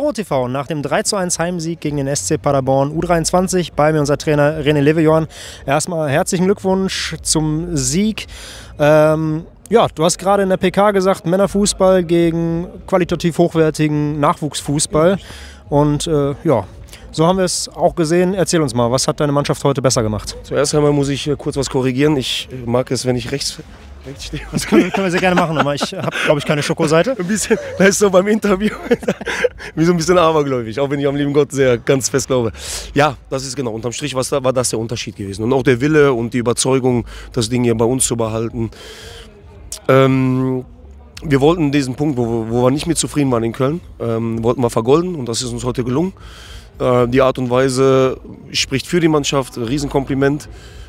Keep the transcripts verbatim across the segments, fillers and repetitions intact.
Rot T V nach dem drei zu eins Heimsieg gegen den S C Paderborn U dreiundzwanzig. Bei mir unser Trainer René Levejohn. Erstmal herzlichen Glückwunsch zum Sieg. Ähm, ja, du hast gerade in der P K gesagt, Männerfußball gegen qualitativ hochwertigen Nachwuchsfußball. Und äh, ja, so haben wir es auch gesehen. Erzähl uns mal, was hat deine Mannschaft heute besser gemacht? Zuerst einmal muss ich kurz was korrigieren. Ich mag es, wenn ich rechts... Das können wir, können wir sehr gerne machen, aber ich habe, glaube ich, keine Schokoseite. Ein bisschen, das ist so beim Interview, wie so ein bisschen abergläubig, auch wenn ich am lieben Gott sehr ganz fest glaube. Ja, das ist genau, unterm Strich war, war das der Unterschied gewesen. Und auch der Wille und die Überzeugung, das Ding hier bei uns zu behalten. Ähm, wir wollten diesen Punkt, wo, wo wir nicht mit zufrieden waren in Köln, ähm, wollten wir vergolden und das ist uns heute gelungen. Äh, die Art und Weise spricht für die Mannschaft, ein Riesenkompliment.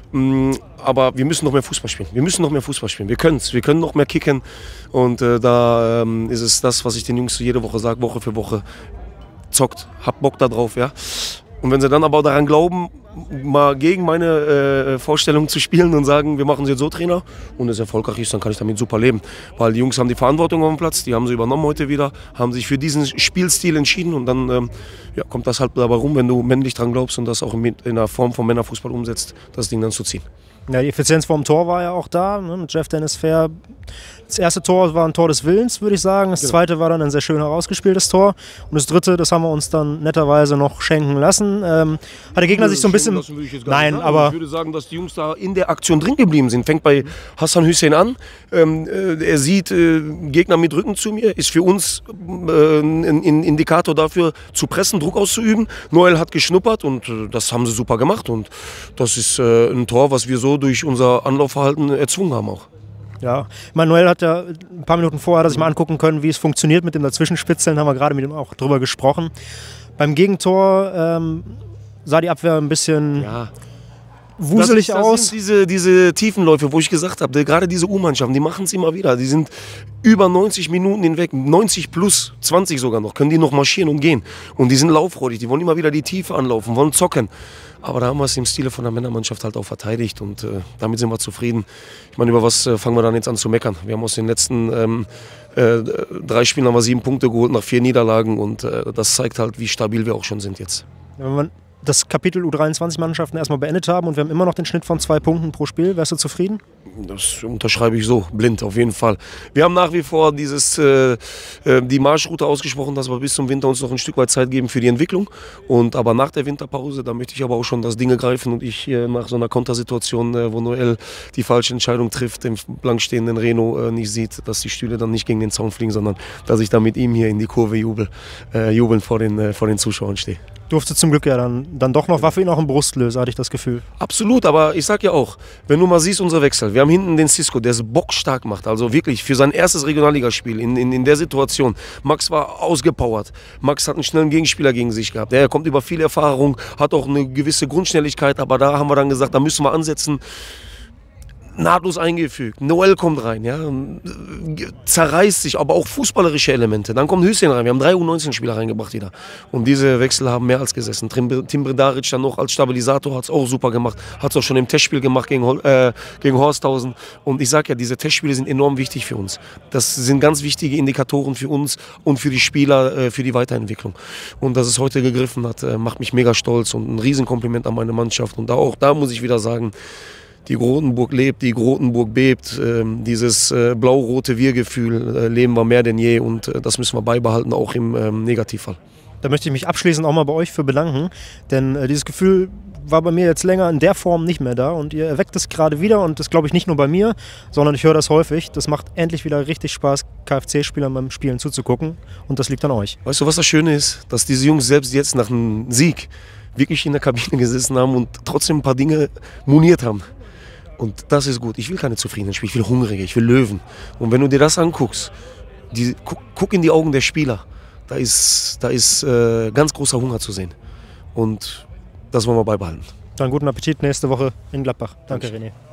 Aber wir müssen noch mehr Fußball spielen. Wir müssen noch mehr Fußball spielen. Wir können es. Wir können noch mehr kicken. Und äh, da ähm, ist es das, was ich den Jungs jede Woche sage, Woche für Woche. Zockt, habt Bock da drauf, ja. Und wenn sie dann aber daran glauben, mal gegen meine äh, Vorstellung zu spielen und sagen, wir machen sie jetzt so Trainer und es erfolgreich ist, dann kann ich damit super leben. Weil die Jungs haben die Verantwortung auf dem Platz, die haben sie übernommen heute wieder, haben sich für diesen Spielstil entschieden und dann ähm, ja, kommt das halt dabei rum, wenn du männlich dran glaubst und das auch in, in der Form von Männerfußball umsetzt, das Ding dann zu ziehen. Ja, die Effizienz vorm Tor war ja auch da, ne, mit Jeff Dennis Fair. Das erste Tor war ein Tor des Willens, würde ich sagen. Das genau. zweite war dann ein sehr schön herausgespieltes Tor. Und das dritte, das haben wir uns dann netterweise noch schenken lassen. Ähm, hat der Gegner sich so ein bisschen... Nein, aber... Ich würde sagen, dass die Jungs da in der Aktion drin geblieben sind. Fängt bei Hassan Hüseyin an. Ähm, äh, er sieht äh, Gegner mit Rücken zu mir. Ist für uns äh, ein, ein Indikator dafür, zu pressen, Druck auszuüben. Noel hat geschnuppert und äh, das haben sie super gemacht. Und das ist äh, ein Tor, was wir so durch unser Anlaufverhalten erzwungen haben auch. Ja, Manuel hat ja ein paar Minuten vorher sich mal angucken können, wie es funktioniert mit dem Dazwischenspitzeln, haben wir gerade mit ihm auch drüber gesprochen. Beim Gegentor ähm, sah die Abwehr ein bisschen ja. wuselig das ist, das aus. Sind diese, diese Tiefenläufe, wo ich gesagt habe, gerade diese U-Mannschaften, die machen es immer wieder. Die sind über neunzig Minuten hinweg, neunzig plus zwanzig sogar noch, können die noch marschieren und gehen. Und die sind laufreudig, die wollen immer wieder die Tiefe anlaufen, wollen zocken. Aber da haben wir es im Stile von der Männermannschaft halt auch verteidigt und äh, damit sind wir zufrieden. Ich meine, über was äh, fangen wir dann jetzt an zu meckern? Wir haben aus den letzten ähm, äh, drei Spielen haben wir sieben Punkte geholt nach vier Niederlagen und äh, das zeigt halt, wie stabil wir auch schon sind jetzt. Wenn man das Kapitel U dreiundzwanzig Mannschaften erstmal beendet haben und wir haben immer noch den Schnitt von zwei Punkten pro Spiel, wärst du zufrieden? Das unterschreibe ich so, blind auf jeden Fall. Wir haben nach wie vor dieses, äh, die Marschroute ausgesprochen, dass wir bis zum Winter uns noch ein Stück weit Zeit geben für die Entwicklung. Und aber nach der Winterpause, da möchte ich aber auch schon das Ding greifen und ich äh, nach so einer Kontersituation, äh, wo Noel die falsche Entscheidung trifft, den blankstehenden Reno äh, nicht sieht, dass die Stühle dann nicht gegen den Zaun fliegen, sondern dass ich dann mit ihm hier in die Kurve jubel, äh, jubeln vor den, äh, vor den Zuschauern stehe. Durfte zum Glück ja dann, dann doch noch, war für ihn auch ein Brustlöser, hatte ich das Gefühl. Absolut, aber ich sag ja auch, wenn du mal siehst, unsere Wechsel, wir haben hinten den Cisco, der es bockstark macht, also wirklich für sein erstes Regionalligaspiel in, in, in der Situation. Max war ausgepowert, Max hat einen schnellen Gegenspieler gegen sich gehabt, er kommt über viel Erfahrung, hat auch eine gewisse Grundschnelligkeit, aber da haben wir dann gesagt, da müssen wir ansetzen. Nahtlos eingefügt, Noel kommt rein, ja, zerreißt sich, aber auch fußballerische Elemente. Dann kommt Hüseyin rein, wir haben drei U neunzehn Spieler reingebracht wieder. Und diese Wechsel haben mehr als gesessen. Tim Bredaric dann noch als Stabilisator hat es auch super gemacht, hat es auch schon im Testspiel gemacht gegen, äh, gegen Horsthausen. Und ich sage ja, diese Testspiele sind enorm wichtig für uns. Das sind ganz wichtige Indikatoren für uns und für die Spieler, äh, für die Weiterentwicklung. Und dass es heute gegriffen hat, äh, macht mich mega stolz und ein Riesenkompliment an meine Mannschaft. Und da auch da muss ich wieder sagen, die Grotenburg lebt, die Grotenburg bebt. Ähm, dieses äh, blau-rote Wir-Gefühl äh, leben wir mehr denn je und äh, das müssen wir beibehalten, auch im ähm, Negativfall. Da möchte ich mich abschließend auch mal bei euch für bedanken, denn äh, dieses Gefühl war bei mir jetzt länger in der Form nicht mehr da und ihr erweckt es gerade wieder und das glaube ich nicht nur bei mir, sondern ich höre das häufig. Das macht endlich wieder richtig Spaß, K F C-Spielern beim Spielen zuzugucken und das liegt an euch. Weißt du, was das Schöne ist? Dass diese Jungs selbst jetzt nach einem Sieg wirklich in der Kabine gesessen haben und trotzdem ein paar Dinge moniert haben. Und das ist gut. Ich will keine zufriedenen Spieler, ich will Hungrige, ich will Löwen. Und wenn du dir das anguckst, die, guck, guck in die Augen der Spieler, da ist, da ist äh, ganz großer Hunger zu sehen. Und das wollen wir beibehalten. Dann guten Appetit nächste Woche in Gladbach. Danke, René.